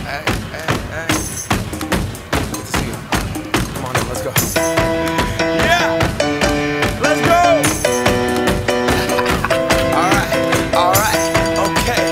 Hey. Good to see you. Come on in, let's go. Yeah! Let's go! Alright, okay.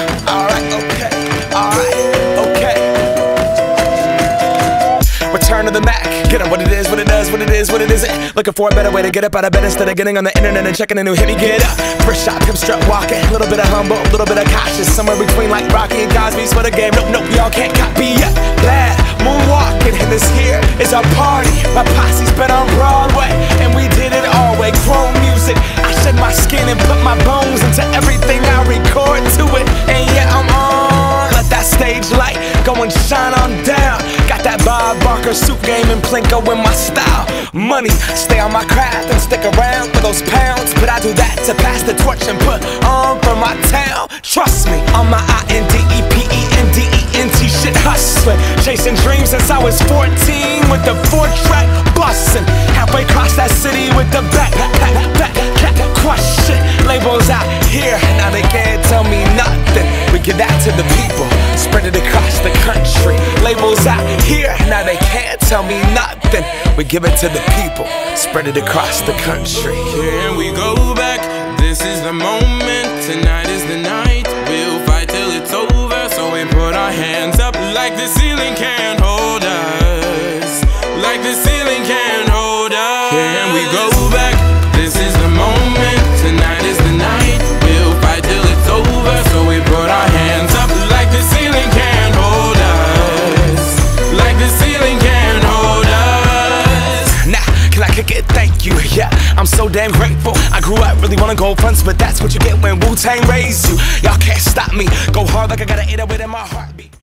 Return to the Mac. Get on what it is, what it does, what it is, what it isn't. Looking for a better way to get up out of bed instead of getting on the internet and checking a new hit. Me get up, first shot, pimp strut walking. A little bit of humble, a little bit of cautious. Somewhere between like Rocky and Cosby's for the game. Nope, y'all can't copy yet. Bad moonwalking, and this here is our party. My posse's been on Broadway, and we did it all way. Chrome music, I shed my skin and put my bones into everything I record to it. And yeah, I'm on. Let that stage light go and shine on down. Got that Bob Barker suit game and Plinko in my style. Money, stay on my craft and stick around for those pounds. But I do that to pass the torch and put on for my town. Trust me, on my INDEPENDENT shit hustling. Chasing dreams since I was 14 with the 4-track bustin'. Halfway across that city with the back crush shit. Labels out here, now they can't tell me nothing. We give that to the people, spread it across the country. Labels out here, now they can't tell me nothing. We give it to the people, spread it across the country. Can we go back? This is the moment, tonight is the night. We'll fight till it's over, so we put our hands up like the ceiling can't hold us. Like the ceiling can't hold us. Can we go back? This is the moment, tonight is the night. We'll fight till it's over, so we put our hands up like the ceiling can't hold us. Like the ceiling can't hold us. Nah, can I kick it? Thank you, yeah, I'm so damn grateful. I grew up really wanna go fronts, but that's what you get when Wu-Tang raised you. Y'all can't stop me, go hard like I got an 808 in my heartbeat.